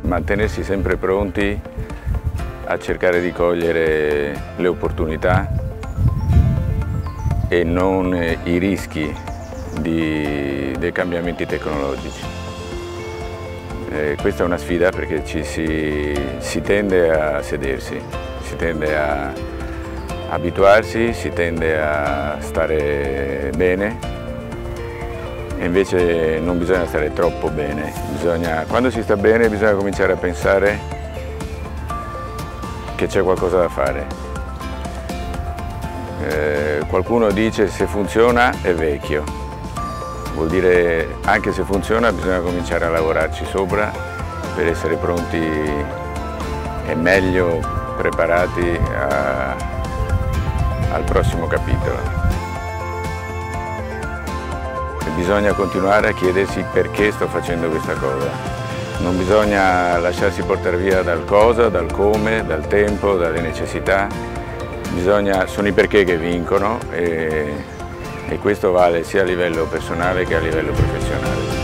mantenersi sempre pronti a cercare di cogliere le opportunità e non i rischi dei cambiamenti tecnologici. Questa è una sfida perché si tende a sedersi, si tende a abituarsi, si tende a stare bene e invece non bisogna stare troppo bene. Quando si sta bene bisogna cominciare a pensare che c'è qualcosa da fare. Qualcuno dice se funziona è vecchio, vuol dire anche se funziona bisogna cominciare a lavorarci sopra per essere pronti e meglio preparati al prossimo capitolo. Bisogna continuare a chiedersi perché sto facendo questa cosa. Non bisogna lasciarsi portare via dal cosa, dal come, dal tempo, dalle necessità. Sono i perché che vincono e questo vale sia a livello personale che a livello professionale.